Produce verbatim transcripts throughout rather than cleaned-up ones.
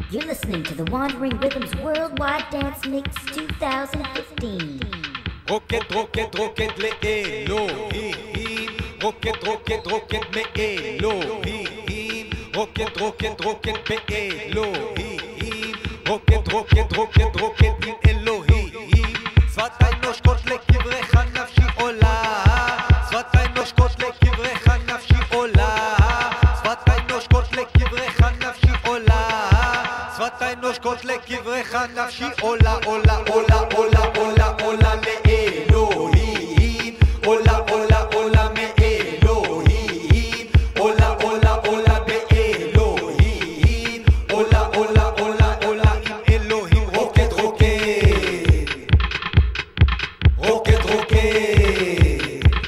You're listening to the Wandering Rhythms Worldwide Dance Mix twenty fifteen. Rocket, rocket, rocket, le Elohim. Rocket, rocket, rocket, me Elohim. Rocket, rocket, rocket, me Elohim. Rocket, rocket, rocket, rocket, עם אלוהים. שפתיי נושקות לקברך נפשי עולה. שפתיי נושקות לקברך נפשי עולה. שפתיי נושקות לקברך נפשי עולה. שפתיי נושקות לקברך נפשי עולה, עולה, עולה, עולה, עולה, עולה לאלוהים. עולה, עולה, עולה מאלוהים. עולה, עולה, עולה באלוהים. עולה, עולה, עולה, עולה עם אלוהים. רוקד, רוקד. רוקד, רוקד.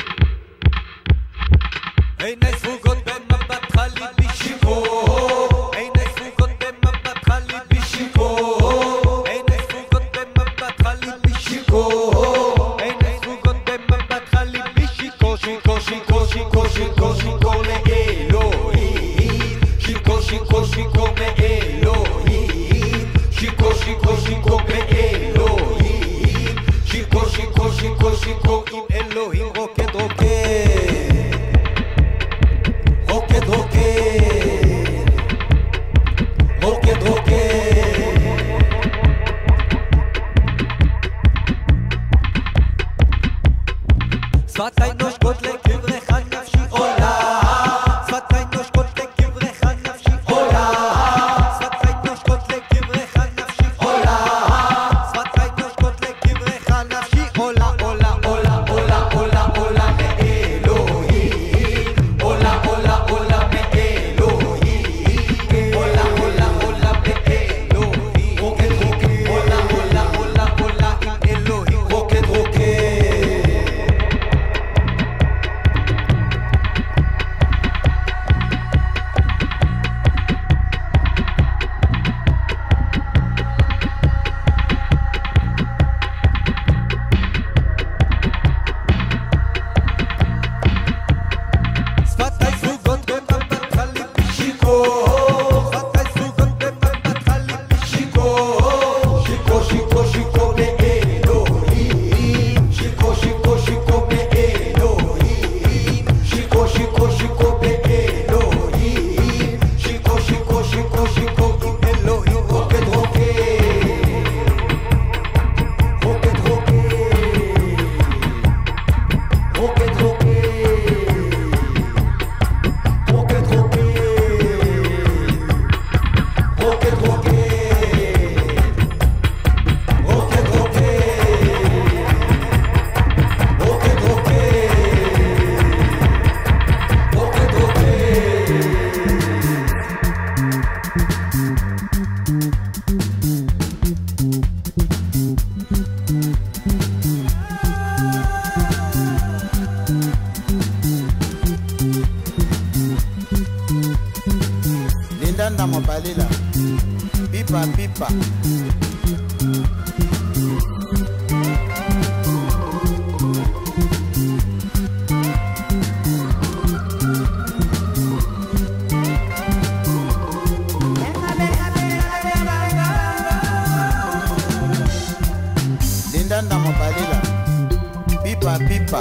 עיני ספוגות במבט חליט בשיכור. עיני ספוגות במבט חליט בשיכור. עיני ספוגות במבט חליט בשיכור. עיני ספוגות במבט חליט בשיכור. שיקור, שיקור, שיקור, שיקור, שיקור לאלוהים. שיקור, שיקור, שיקור מאלוהים. שיקור, שיקור, שיקור מאלוהים. שיקור, שיקור, שיקור, שיקור עם אלוהים. רוקד, רוקד. רוקד, רוקד. רוקד, רוקד. שפתיי נושקות לקברך נפשי עולה. שפתיי נושקות לקברך נפשי עולה. שפתיי נושקות לקברך נפשי עולה. שפתיי נושקות לקברך נפשי עולה, עולה, עולה, עולה, עולה, עולה מאלוהים. עולה, עולה, עולה מאלוהים. עולה, עולה, עולה מאלוהים. רוקד, רוקד. עולה, עולה, עולה, עולה עם אלוהים. רוקד, רוקד. שפתיי ספוגות במבט חליט בשיכור. שפתיי ספוגות במבט חליט בשיכור. שיקור, שיקור, שיקור מאלוהים. שיקור, שיקור, שיקור מאלוהים. שיקור, שיקור, שיקור באלוהים. שיקור, שיקור, שיקור, שיקור עם אלוהים. רוקד, רוקד. רוקד, רוקד. רוקד, רוקד. רוקד, רוקד. רוקד, רוקד. רוקד, רוקד. רוקד, רוקד. Lindanda Mobalila, pipa pipa. Lindanda Mobalila, pipa pipa.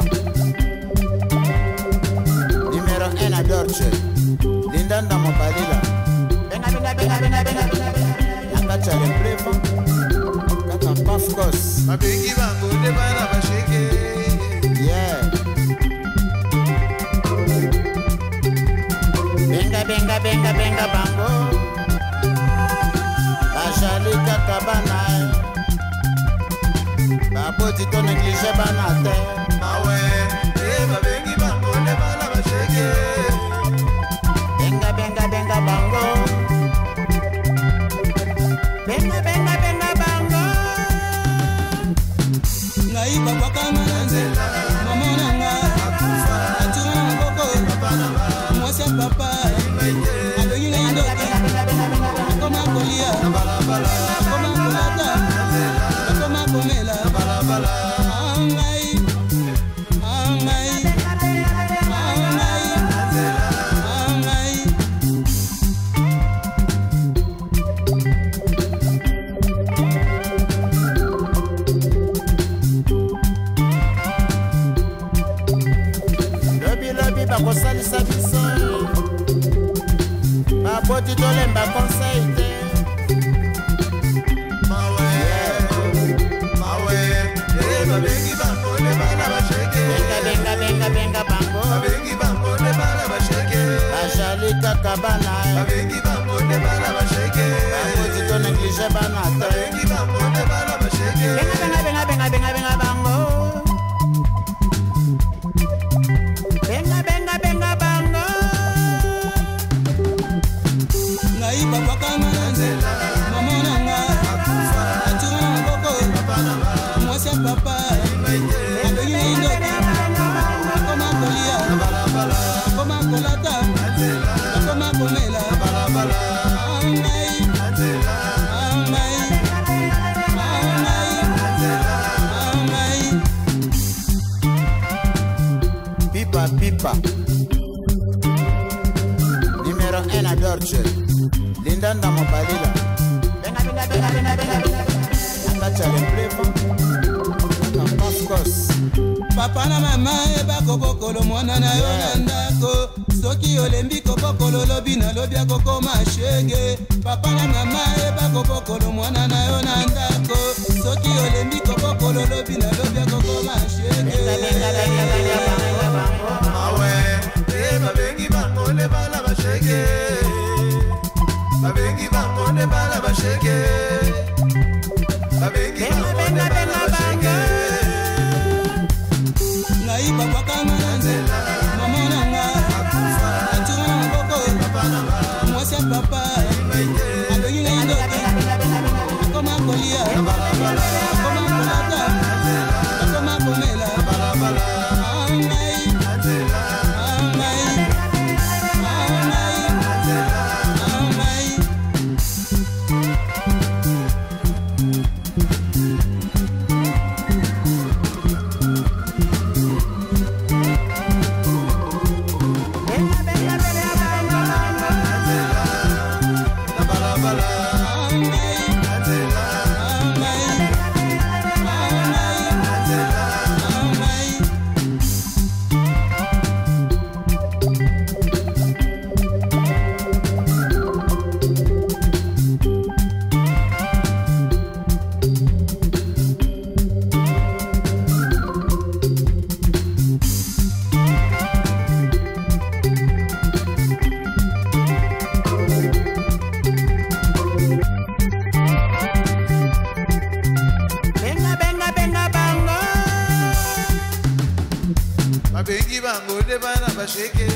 Numero uno a Dolce. Lindanda Mobalila. Benga, benga, benga, benga, benga, benga, benga. Yanga chale plefo. Kaka puff cos. Mabengi bango de bana basheke. Yeah. Benga, benga, benga, benga, bango. Bajali kaka bana. Baboti to néglige bana te. Ah ouais, eh mabengi bango de bana basheke. Benga, benga, benga, bango. Benga, benga, benga, bango. Ngai papa kamana nzela mama nanga atunga na maboko mwasi ya papa abengi ngai ndoki akoma kolia akoma kolata akoma komela angai angai angai angai Tito Lemba conseil te. Mawe, mawe, eh babengi bango le bana basheke. Benga benga benga benga bango. Babengi bango le bana basheke. Bajali kakabana. Babengi bango le bana basheke. Bango Tito néglige banate. Babengi bango le bana basheke. Benga benga benga benga benga benga bango. Benga benga benga bango. Ngai papa kamanzela, mama nanga, atura na boko, mwasi papa, abengi indoki, akoma kolia, akoma kolata, akoma komela, angai, angai, angai, angai. Pipa pipa. Numero un a Dorche. Lindanda Mobalila. Benga benga benga benga benga benga. Nakacha le plefa. Kampafkos. Papa na mama eba kobokolo mwana na yo na ndako. Soki olembi kobokolo lobi na lobi akokoma shege. Papa na mama eba kobokolo mwana na yo na ndako. Soki olembi kobokolo lobi na lobi akokoma shege. Benga benga benga benga benga bango. Mawe, eh babengi bango le bana basheke. Babengi bango le bana basheke. Babengi bango le bana basheke. Ngai papa kamanzela, mama nanga, atura na boko, mwasi papa, abengi indoki, akoma kolia, akoma kolata, akoma komela, angai, angai, angai, angai. Benga benga benga bango. Babengi bango le bana basheke.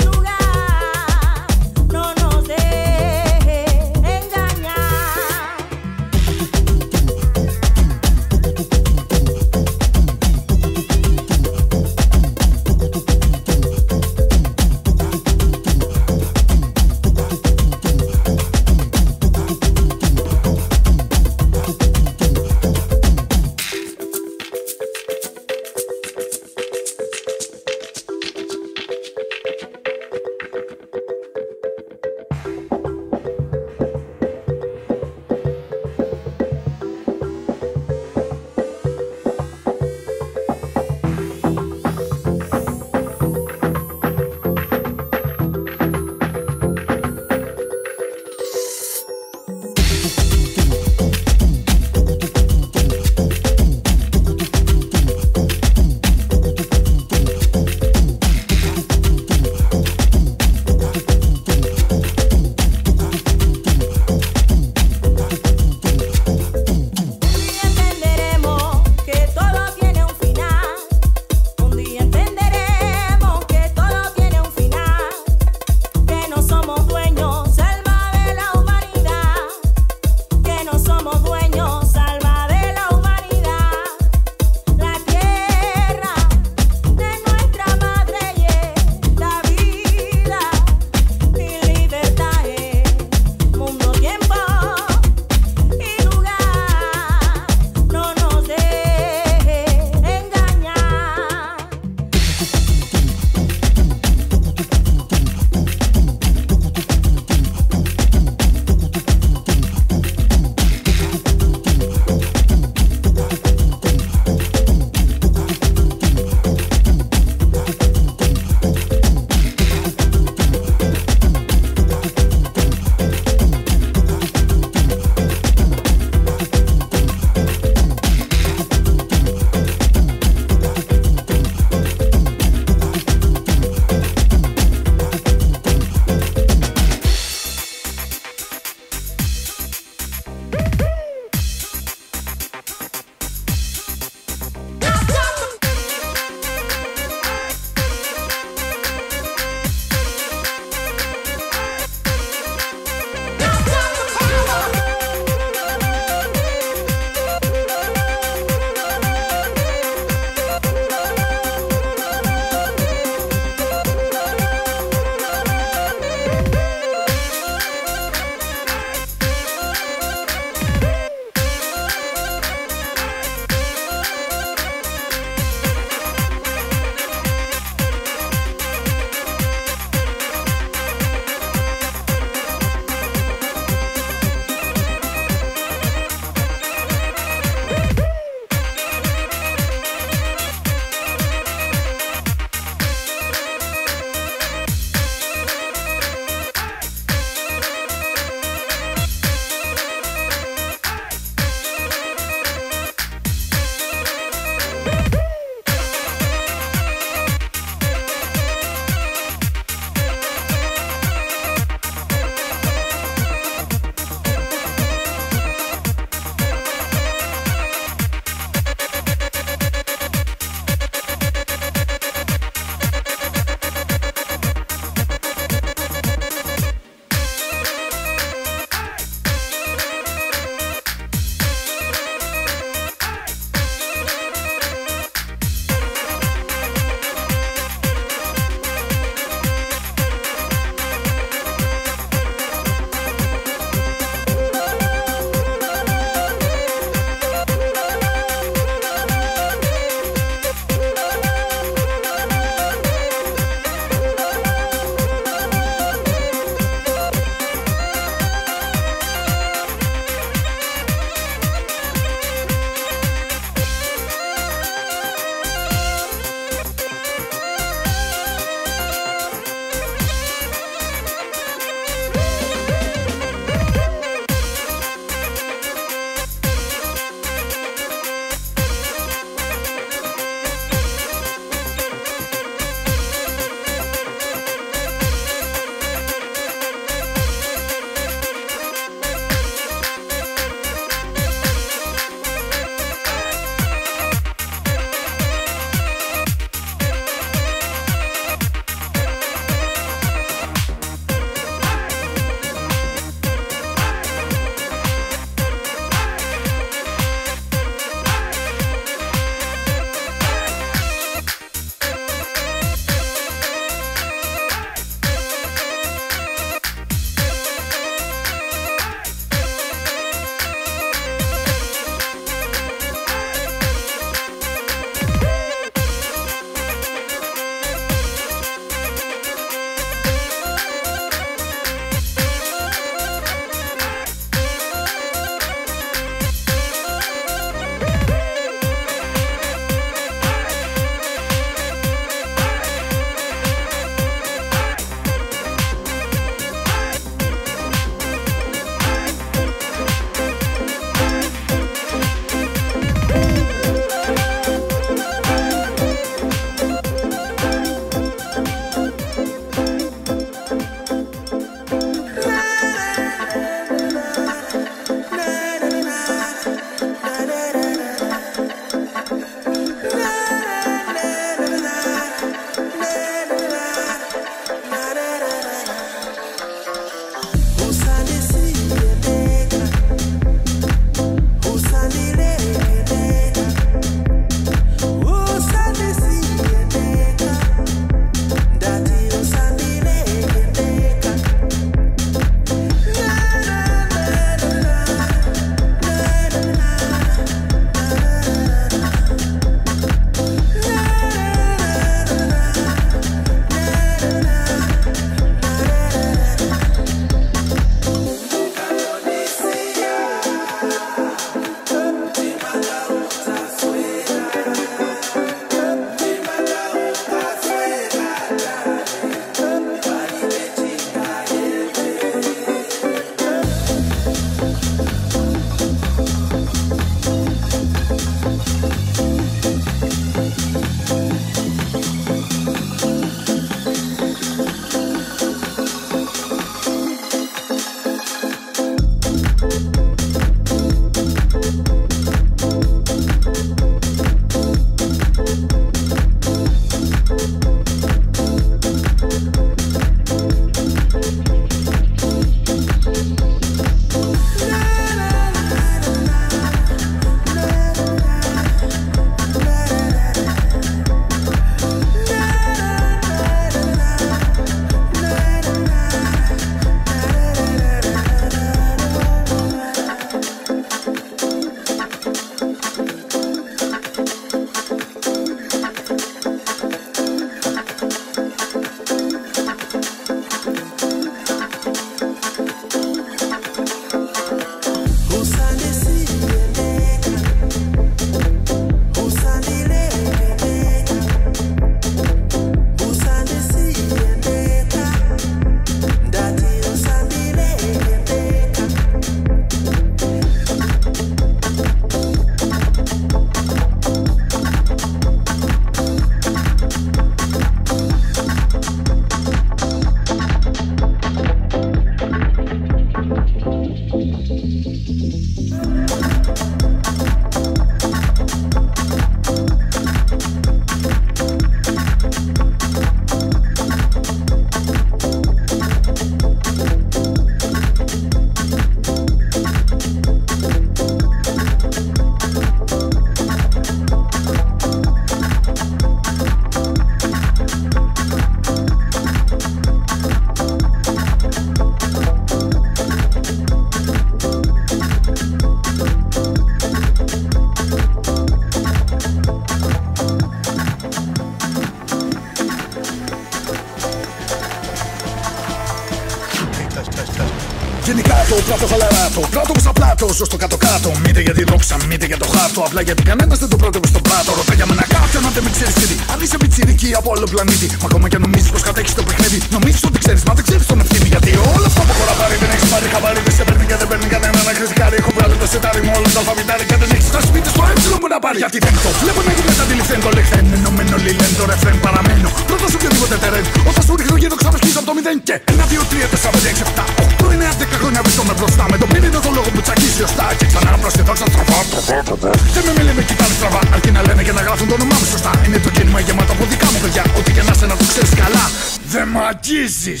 κάτω. Πλάτο στα πλάτο, ζω στο κάτω-κάτω. Μήτε για τη δόξα, μήτε για το χάρτο. Απλά γιατί κανένα δεν το πρότευε στον πλάτο. Ρωτά για μένα κάποιον αν δεν με ξέρει τι. Αν είσαι πιτσιρική από άλλο πλανήτη. Μα ακόμα και νομίζει πω κατέχει το παιχνίδι. Νομίζει ότι ξέρει, μα δεν ξέρει τον ευθύνη. Γιατί όλο αυτό που χώρα πάρει δεν έχει πάρει χαμπάρι. Δεν σε παίρνει και δεν παίρνει κανένα να κριτικάρει. Έχω βγάλει το σετάρι μου όλο το αλφαβητάρι. Και δεν έχει τα σπίτι στο έψιλο μου να πάρει. Γιατί δεν το βλέπω να γίνεται αντιληφθέν το λεχθέν. Ενωμένο λιλέν το ρεφρέν παραμένω. Πρώτο σου οποιοδήποτε τερέν. Όταν σου ρίχνω γύρω ξαναρχίζω από το μηδέν και ένα, δύο, τρία, τέσσερα, πέντε, έξι, επτά, οκτώ, εννέα, δέκα χρόνια βρίσκομαι μπροστά. Με το πύρινο το λόγο που τσακίζει ωστά. Και ξανά προσθετώ ξαναστροφά. Δεν με μιλεί με κοιτάνε στραβά. Αρκεί να λένε και να γράφουν το όνομά μου σωστά. Είναι το κίνημα γεμάτο από δικά μου παιδιά. Ό,τι και να σε να το ξέρεις καλά. Δεν μ' αγγίζεις.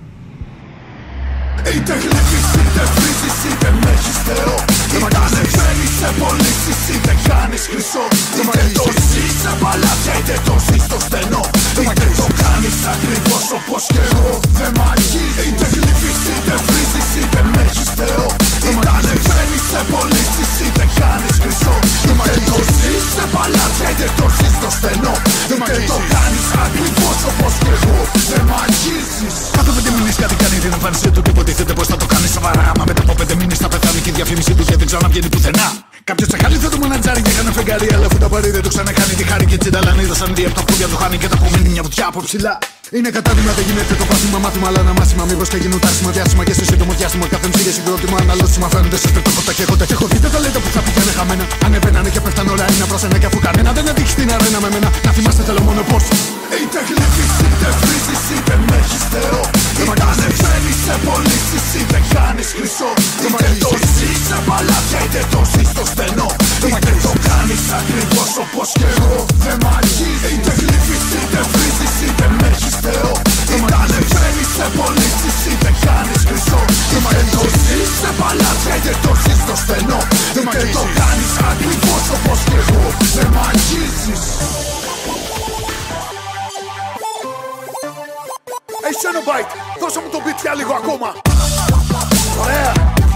Είτε γλύφεις είτε βρίζεις είτε με έχεις Θεό. Είτε ανεβαίνεις σε πωλήσεις είτε κάνεις χρυσό. Είτε το ζεις σε παλάτια είτε το ζεις στο στενό. Είτε το κάνεις ακριβώς όπως κι εγώ. Δεν μ' αγγίζεις. Είτε γλύφεις είτε βρίζεις είτε με έχεις Θεό. Είτε ανεβαίνεις σε πωλήσεις είτε κάνεις χρυσό. Είτε το ζεις σε παλάτια είτε το ζεις στο στενό. Είτε το κάνεις ακριβώς όπως κι εγώ. Δεν μ' αγγίζεις. Κάτω πέντε μήνες κάτι κάνει την εμφάνιση του. Υποτίθεται πως θα το κάνει σοβαρά. Μα μετά από πέντε μήνες θα πεθάνει και η διαφήμιση του και δεν ξαναβγαίνει πουθενά. Κάποιος τσακάλι θα το μανατζάρει και έκανε φεγγάρι. Αλλά αφού τα πάρει δεν του ξανακάνει τη χάρη και τσινταλάνι. Δώσαν δύο από τα πόδια του χάνει και τα απομείνει μια βουτιά από ψηλά. Είναι κατάδειγμα, δεν γίνεται το πάθημα, μάθημα, αλλά ένα μάθημα. Μήπως και γίνουν τάσιμα, διάσημα και σε σύντομο διάστημα. Κάθε μισή για συγκρότημα, αναλώσιμα φαίνονται σε στρεπτοκότα και κότα. Και έχω δει τα ταλέντα που θα πηγαίνουν χαμένα. Ανεβαίνανε και πέφτανε όλα ένα προς ένα. Και αφού κανένα δεν αδείξει την αρένα με μένα, να θυμάστε θέλω μόνο πως. Είτε γλύφεις είτε βρίζεις είτε με έχεις Θεό. Είτε ανεβαίνεις σε πωλήσεις είτε κάνεις χρυσό. Είτε το ζεις σε παλάτια είτε το ζεις στο στενό. Είτε το κάνεις ακριβώς όπως κι εγώ. Δεν μ' αγγίζεις. Είτε γλύφεις είτε βρίζεις είτε με έχεις Θεό. Είτε ανεβαίνεις σε πωλήσεις είτε κάνεις χρυσό. Είτε το ζεις σε παλάτια είτε το ζεις στο στενό. Είτε το κάνεις ακριβώς όπως κι εγώ. Δεν μ' αγγίζεις. Hey Xenobite, δώσε μου το beat για λίγο ακόμα. Ωραία.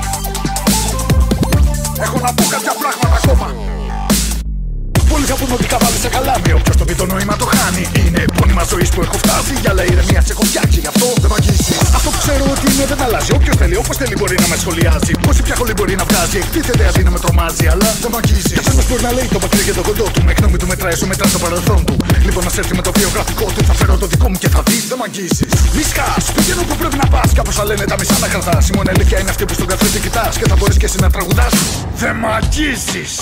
Έχω να πω κάποια πράγματα ακόμα. Πολλοί θα πούν ότι καβάλισα καλάμι. Όποιος το πει το νόημα το χάνει. Είναι πόνιμα ζωής που έχω φτάσει. Για λέει ηρεμία σε έχω φτιάξει. Γι' αυτό δεν μ' αγγίσεις. Αυτό που ξέρω ότι είναι δεν αλλάζει. Όποιος θέλει, όπως θέλει μπορεί να με σχολιάζει. Πόση πια χολή μπορεί να βγάζει. Εκτίθεται αντί να με τρομάζει. Αλλά δεν μ' αγγίσεις. Καθένας μπορεί να λέει το πατρί και το κοντό του. Με γνώμη του μετράει, σου μετράει το παρελθόν του. Λοιπόν, να έρθει με το βιογραφικό του. Θα φέρω το δικό μου και θα δεις. Δεν μ' αγγίσεις. Μη σκάς, πηγαίνω που πρέπει να πας. Κάπως θα λένε τα μισά να κρατάς. Η μόνη αλήθεια είναι αυτή που στον καθρέφτη κοιτάς. Και θα μπορείς και εσύ να τραγουδάς. Δεν μ' αγγίσεις.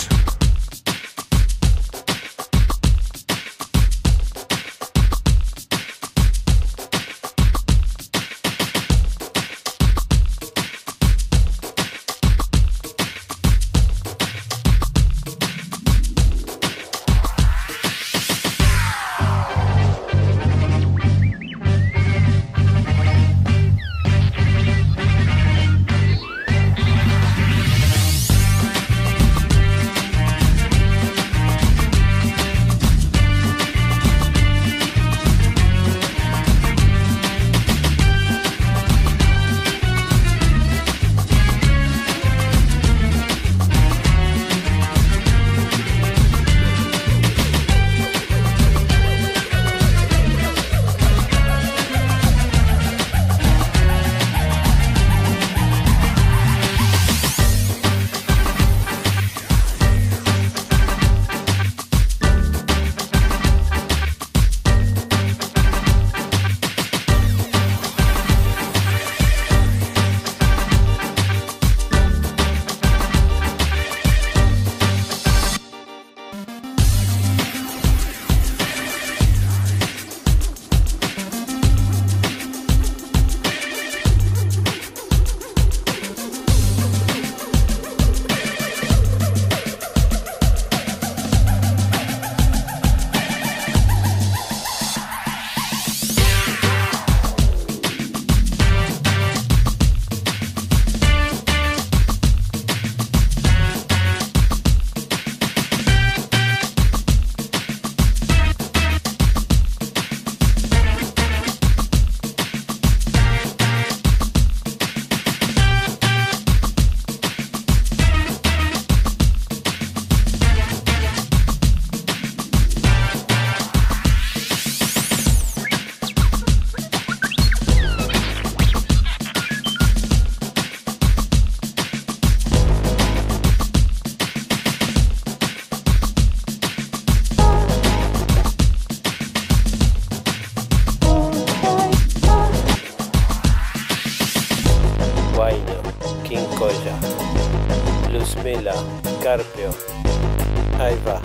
Carpio, ahí va.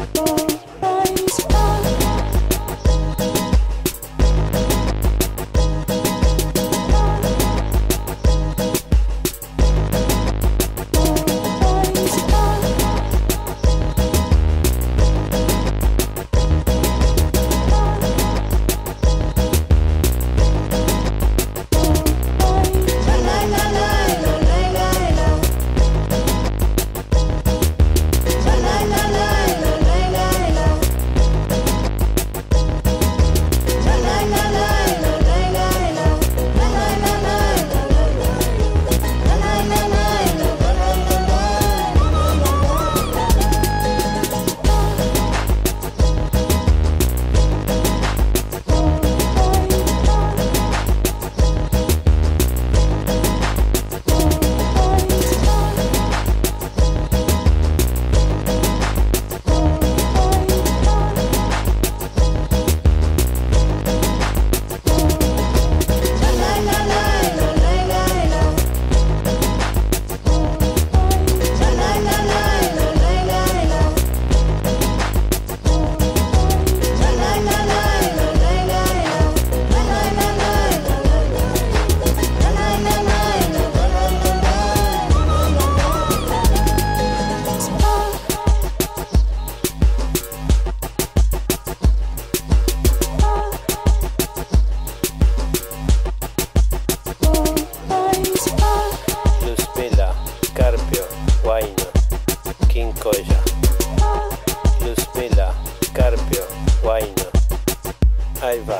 Ahí va.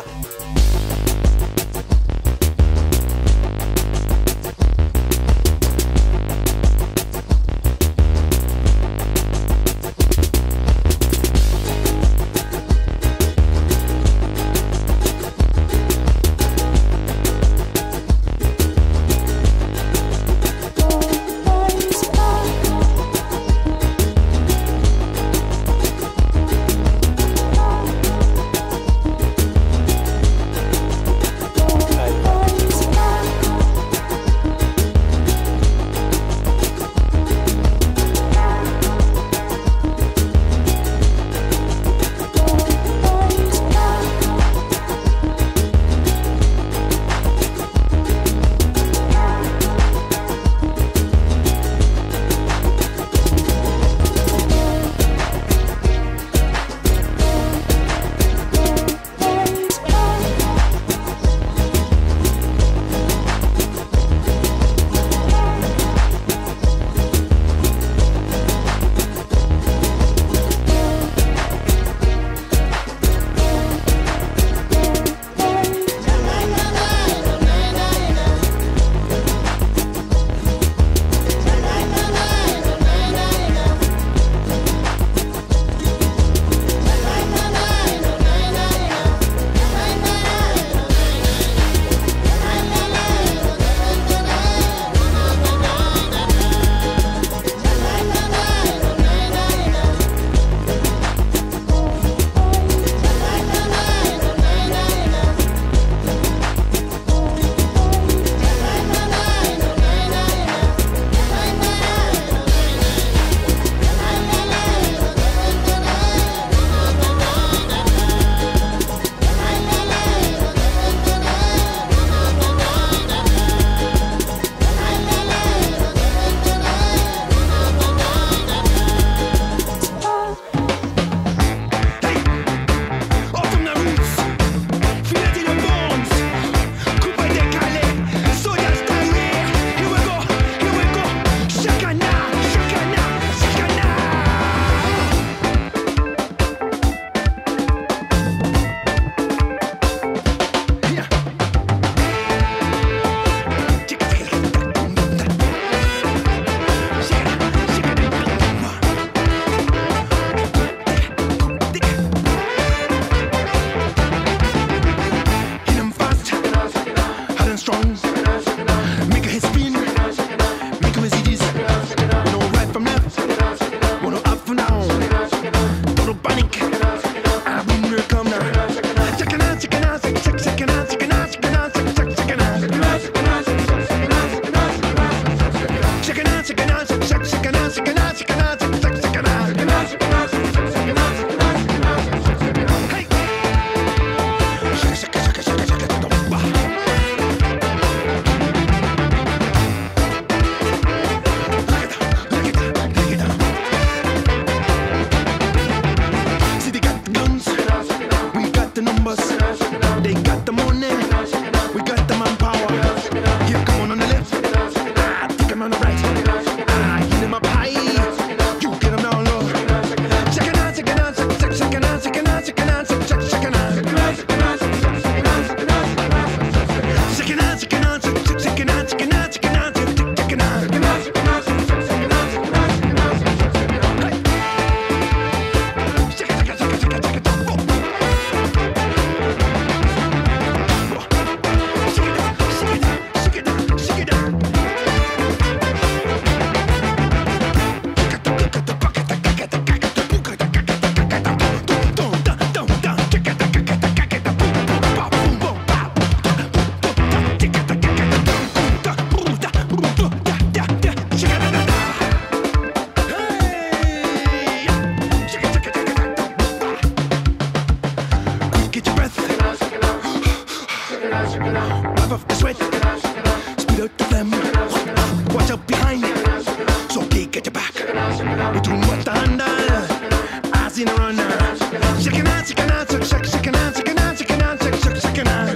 Wipe off the sweat, speed out the flame. Watch out behind, so okay, get your back. We do what the handle, eyes in a runner. Shaking out, shaking out, shaking out, shaking out, shaking out, shaking out, shaking out, shaking out.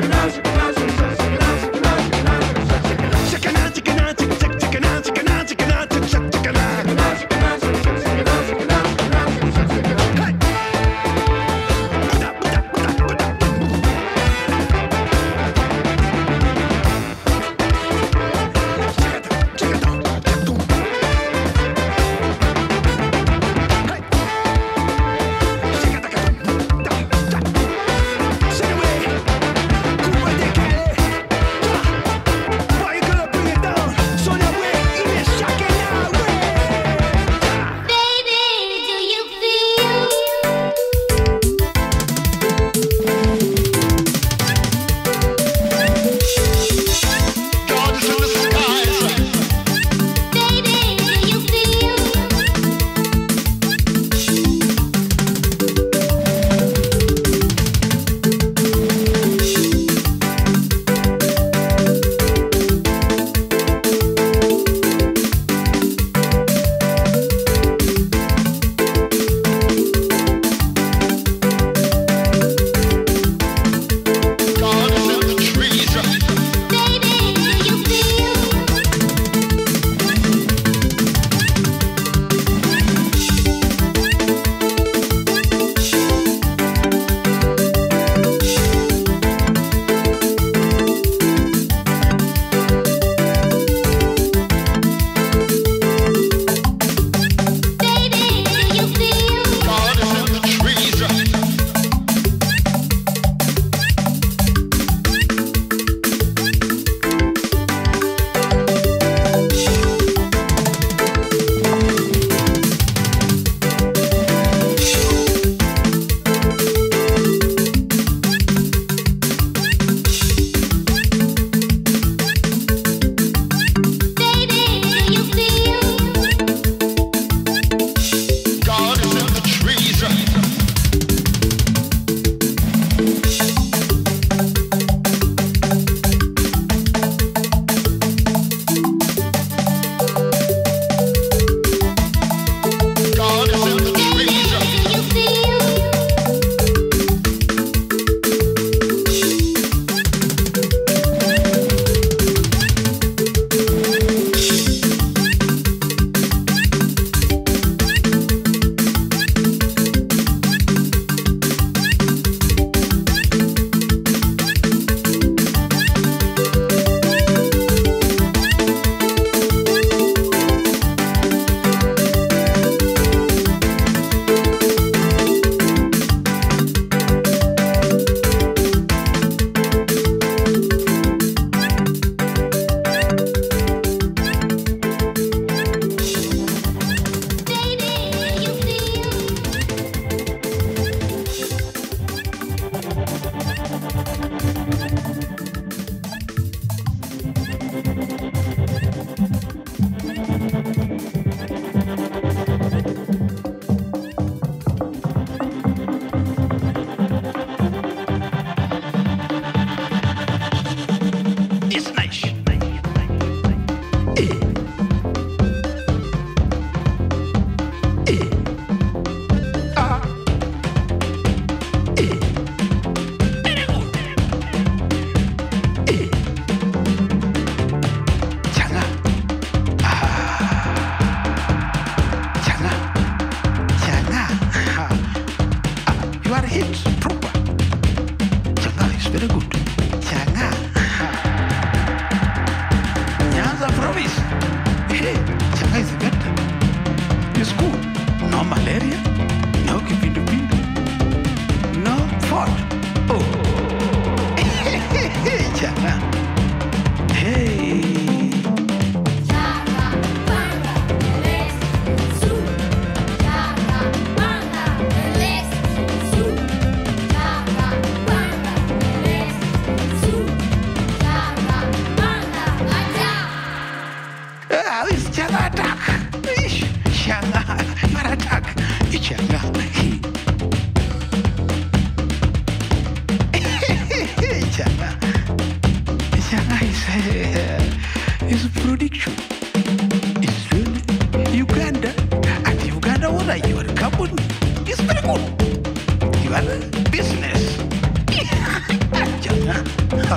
cool. Gimana? Business. Jangan.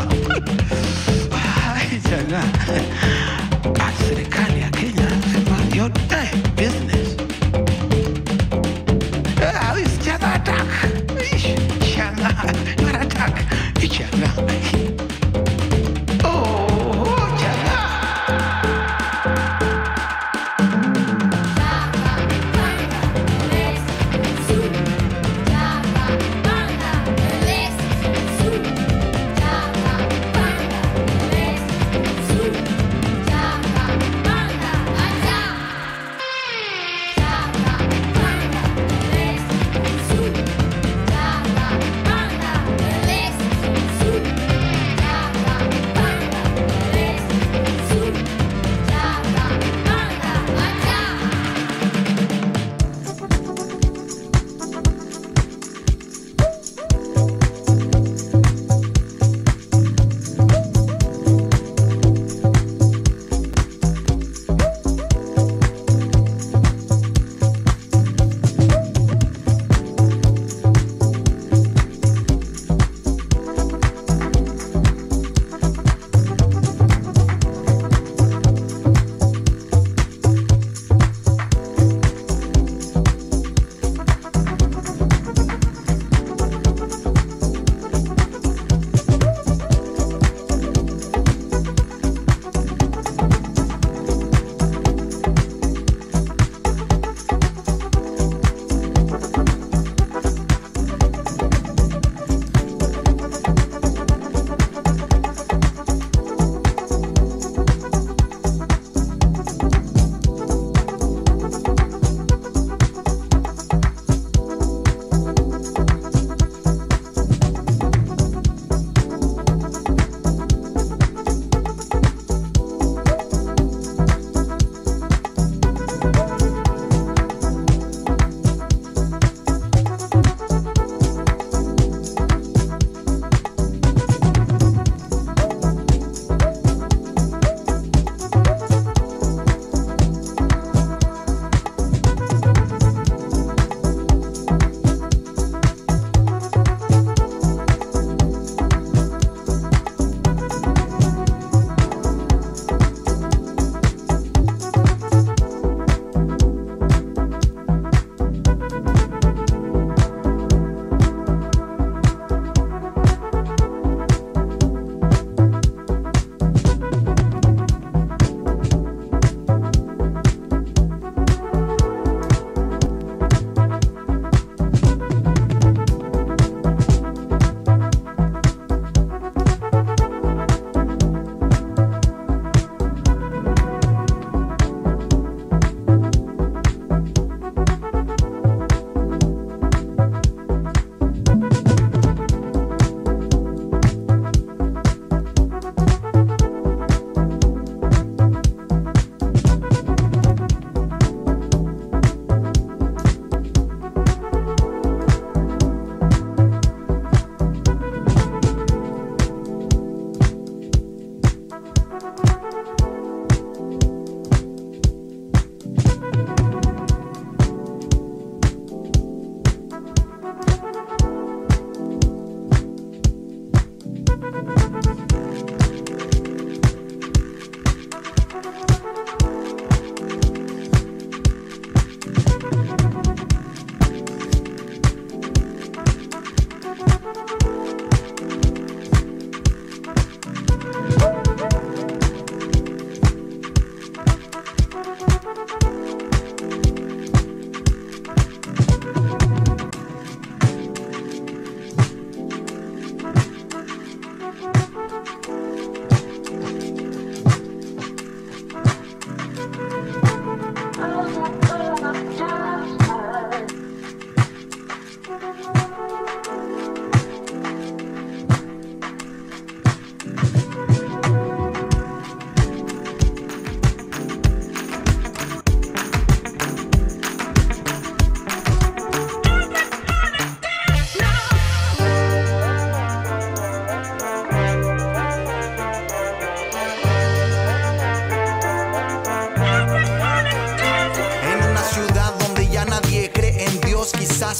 Jangan. Serikali ya Kenya sema yote business. Ah, it's just attack. Jangan. Not attack. Jangan. Oh, jangan. Java, Banga, Lex, Su, Java, Banga.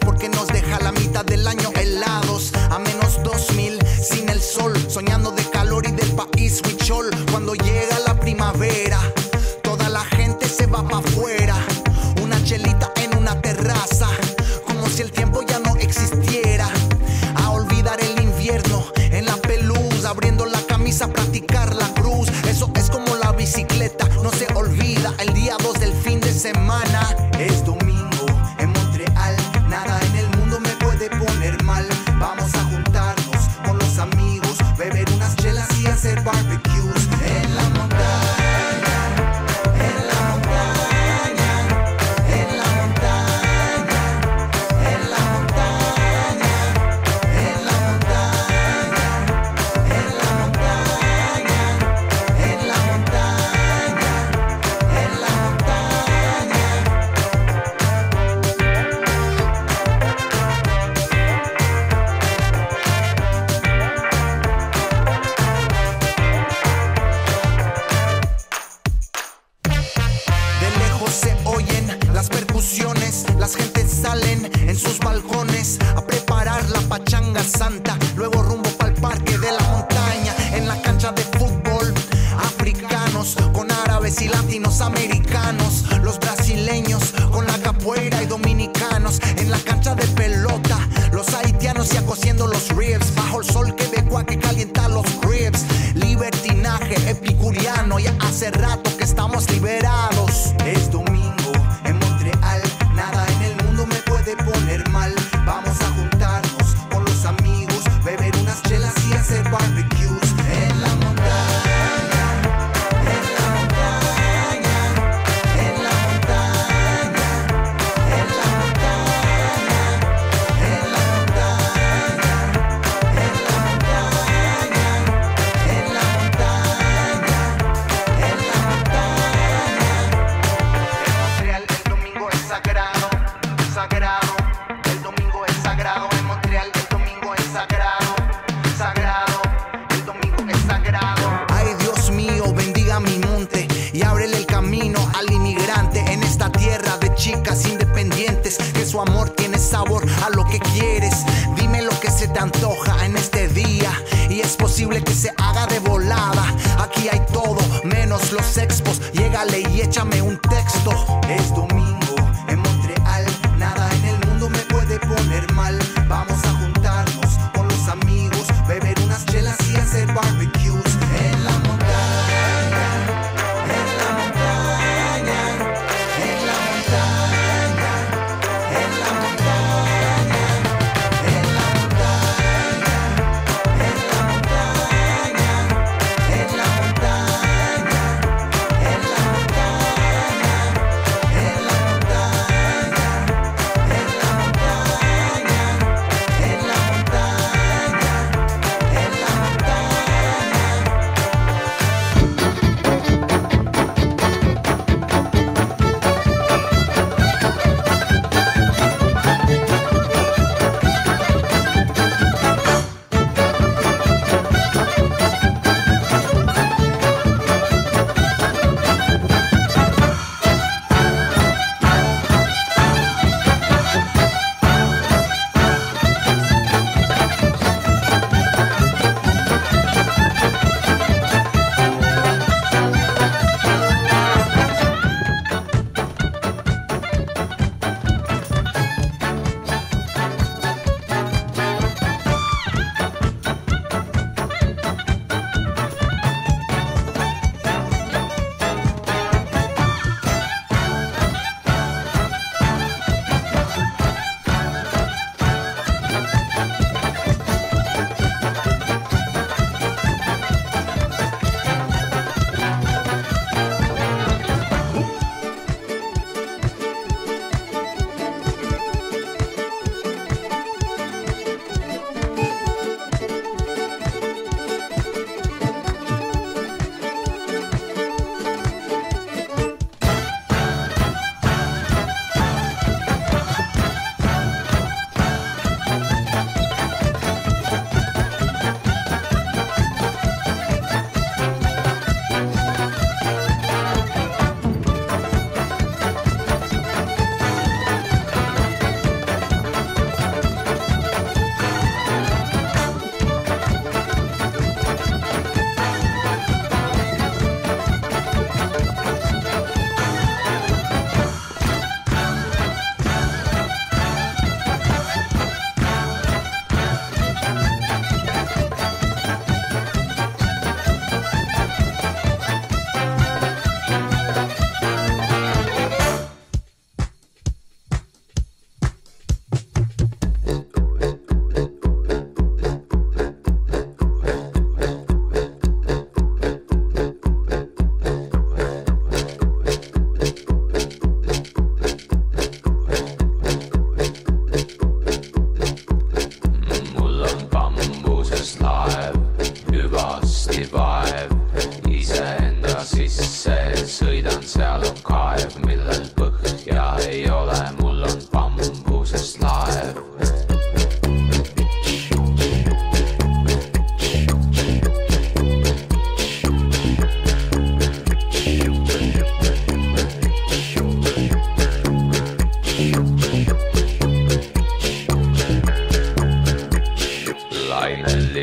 porque nos deja la mitad del año helados. A menos dos mil sin el sol, soñando de calor y del país huichol. Cuando llega la primavera, toda la gente se va pa' afuera. Una chelita en una terraza, como si el tiempo ya no existiera. A olvidar el invierno en la pelusa, abriendo la camisa a practicar la cruz. Eso es como la bicicleta, no se olvida. El día dos del fin de semana es domingo en Montreal. Nada en el mundo me puede poner mal. Vamos a juntarnos con los amigos, beber unas chelas y hacer barbecues en la montaña. Las gentes salen en sus balcones a preparar la pachanga santa. Luego rumbo pa'l parque de la montaña. En la cancha de fútbol, africanos con árabes y latinos americanos. Los brasileños con la capoeira y dominicanos. En la cancha de pelota, los haitianos ya cociendo los ribs. Bajo el sol quebecois que calienta los ribs. Libertinaje epicuriano, ya hace rato que estamos liberados. Es domingo en Montreal. Nada en el mundo me puede poner mal. Vamos a juntarnos con los amigos, beber unas chelas y hacer barbecues en la montaña, en la montaña, en la montaña, en la montaña, en la montaña, en la montaña, en la montaña, en la montaña. En Montreal el domingo es sagrado. Sagrado, el domingo es sagrado. En Montreal el domingo es sagrado. Sagrado, el domingo es sagrado. Ay, Dios mío, bendiga mi monte y ábrele el camino al inmigrante en esta tierra de chicas independientes. Que su amor tiene sabor a lo que quieres. Dime lo que se te antoja en este día y es posible que se haga de volada. Aquí hay todo menos los expos. Llégale y échame un texto. Es domingo en Montreal. Nada en el mundo me puede poner mal. Vamos a juntarnos con los amigos, beber unas chelas y hacer barbecues en la montaña, en la montaña, en la montaña, en la montaña, en la montaña, en la montaña, en la montaña, en la montaña, en la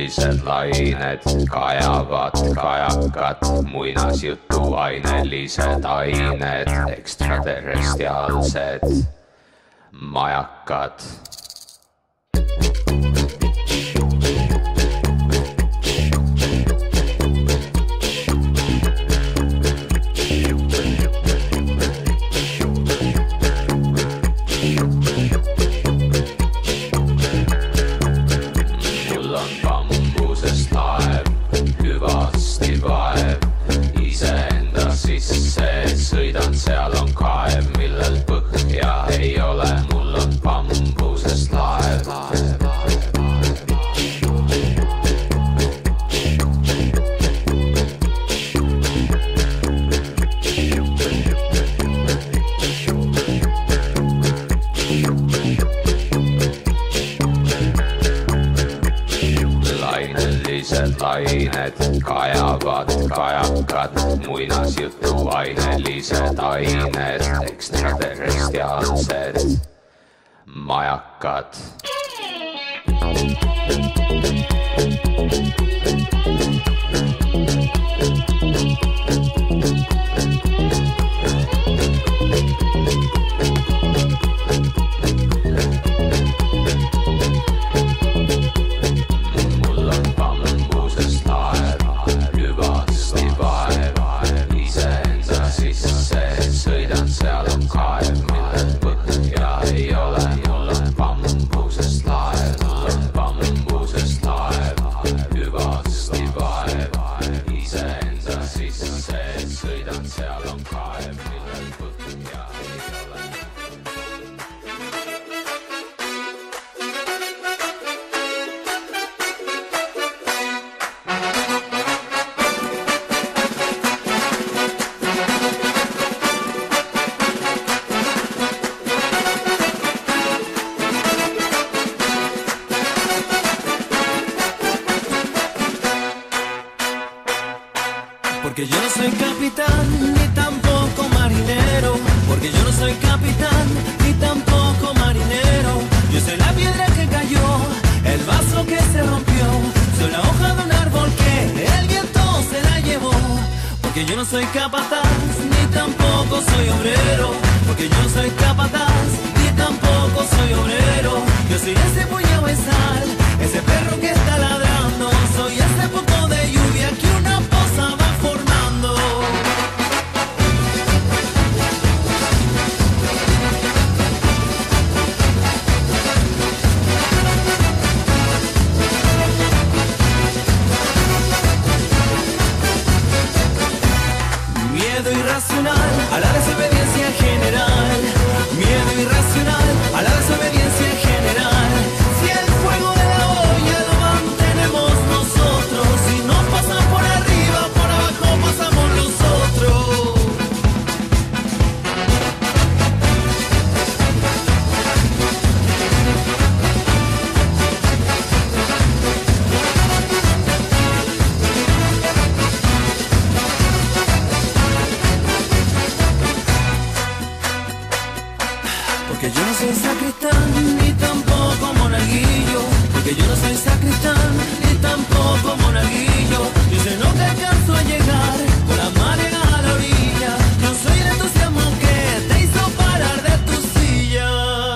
lainelised lained kajavad kajakad, muinasjutuainelised ained, ekstraterrestriaalsed majakad. Sõidan, seal on kaev, millel põhja ei ole, mul on bambusest laev. Lainelised lained kajavad kajakad, muinasjutuainelised ained, ekstraterrestriaalsed majakad. Porque yo no soy capitán ni tampoco marinero, porque yo no soy capitán ni tampoco marinero. Yo soy la piedra que cayó, el vaso que se rompió, soy la hoja de un árbol que el viento se la llevó. Porque yo no soy capataz ni tampoco soy obrero, porque yo no soy capataz ni tampoco soy obrero. Yo soy ese puñado de sal, ese perro que está ladrando, soy ese poco de lluvia que una poza va formando. Miedo irracional a la desobediencia general, miedo irracional a la desobediencia general. Si el fuego de la olla lo mantenemos nosotros, si nos pasan por arriba, por abajo pasamos nosotros. Porque yo no soy sacristán ni tampoco monaguillo, porque yo no soy sacristán ni tampoco monaguillo. Yo sé lo que alcanzo a llegar con la marea a la orilla. No soy el entusiasmo que te hizo parar de tu silla.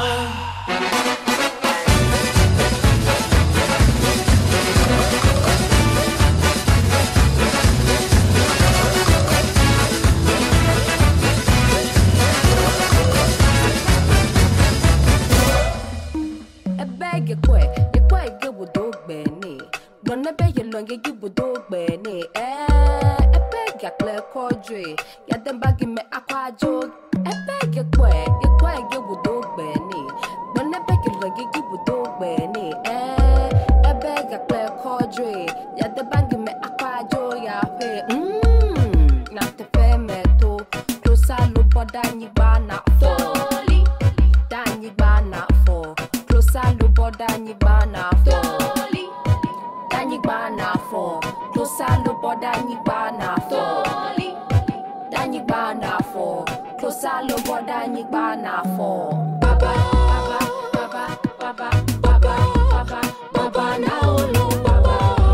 You quit, you quit, you would do Benny. Don't bet you long, you would do Benny. Eh, a beg, you clear cordry. Get them back in me, aqua joke. A beg, you quit, you quit, you would do Benny. Don't bet you long, you would do Benny. Eh, a beg, you clear cordry. Get the bank in me, aqua joke. Ya pay, mmm, not the family too. Close a loop, but then you banna for. Dan you banna for. Close a loop. Danny Bana for Danny Bana for Close a loop Danny Bana for Danny Bana for Close a loop Danny Bana for Baba Baba Baba Baba Baba Baba Baba Naolo Baba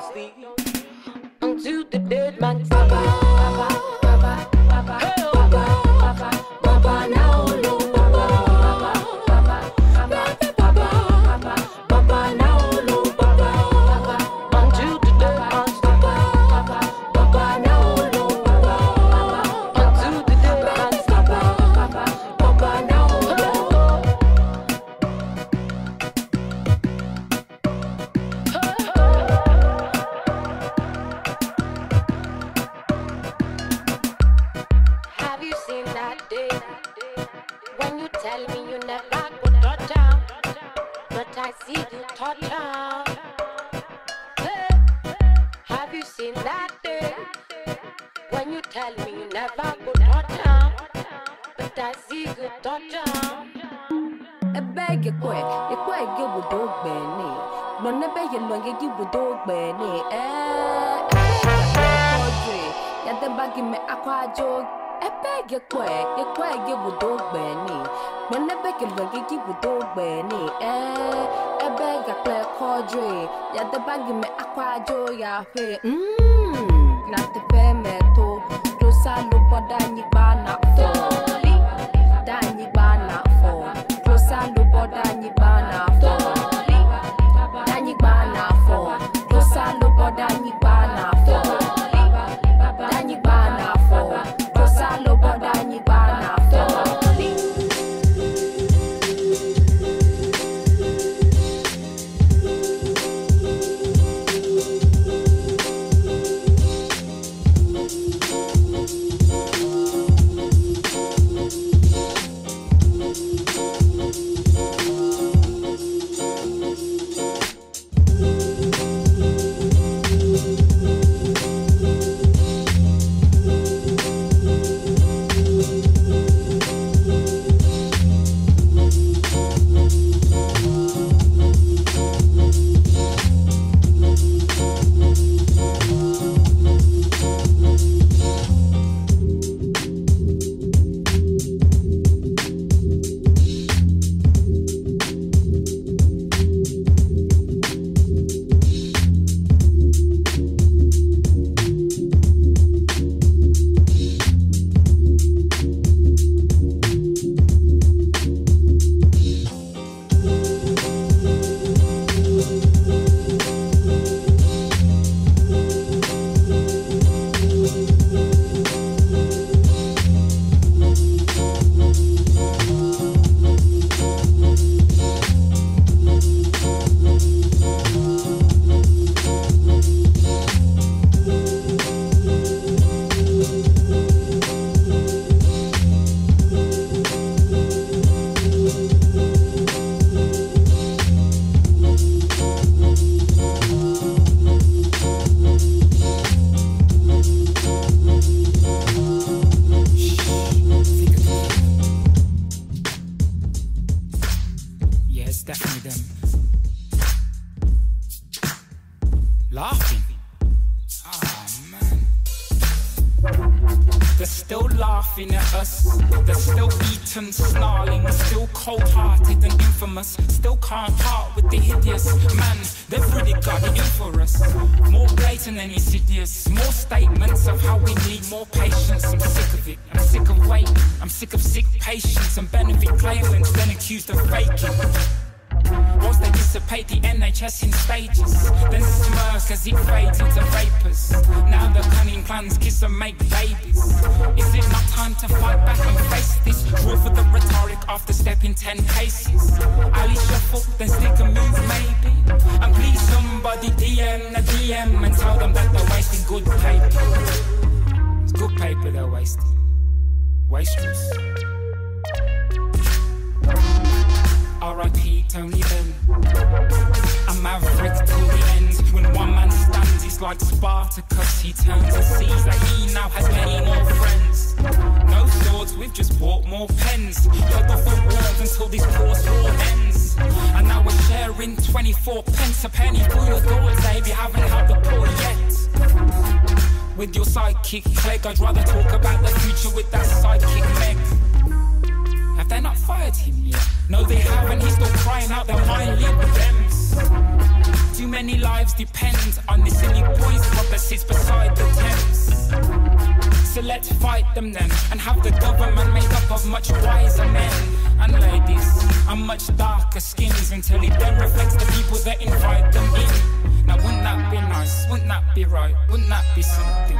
sleep. Unto the dead man, Baba, Baba, Baba, Baba, hey, oh, Baba, Baba, Baba, now, Lord. Mmm, not the pemeto, closer look for Danny Bana for Danny Bana for closer look for Danny Bana for Danny Bana for closer look for Danny Bana for Danny Bana for closer look for Danny Bana for. With your sidekick Clegg, I'd rather talk about the future with that sidekick Meg. Have they not fired him yet? No, they haven't. He's still crying out their mind, leave the Dems. Too many lies lives depend on this silly boy's club that sits beside the Thames. So let's fight them then, and have the government made up of much wiser men and ladies and much darker skins, until it then reflects the people that invite them in. Now wouldn't that be nice? Wouldn't that be right? Wouldn't that be something?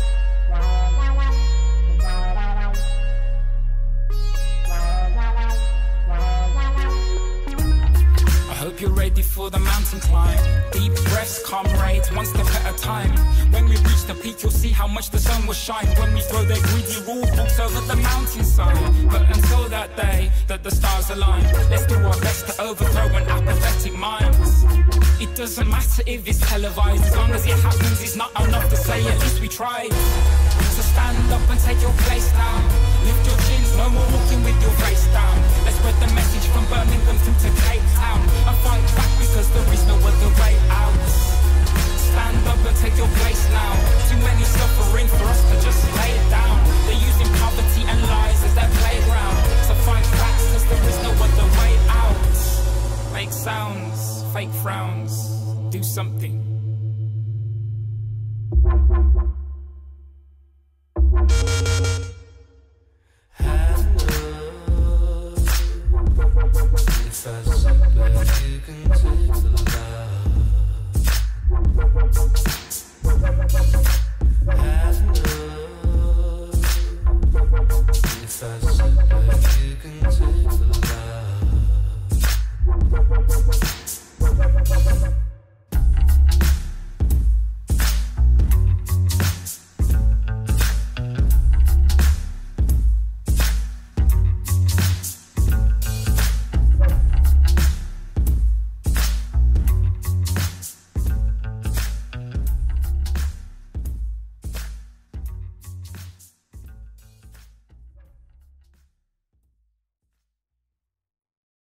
I hope you're ready for the mountain climb. Deep breaths, comrades, one step at a time. When we reach the peak, you'll see how much the sun will shine when we throw their greedy rule books over the mountainside. But until that day that the stars align, let's do our best to overthrow an apathetic mind. It doesn't matter if it's televised, as long as it happens, it's not enough to say at least we tried. So stand up and take your place now. Lift your chins, no more walking with your face down. Let's spread the message from Birmingham through to Cape Town, and fight back because there is no other way out. Stand up and take your place now. Too many suffering for us to just lay it down. They're using poverty and lies as their playground. So fight back cause there is no other way out. Fake sounds, fake frowns, do something.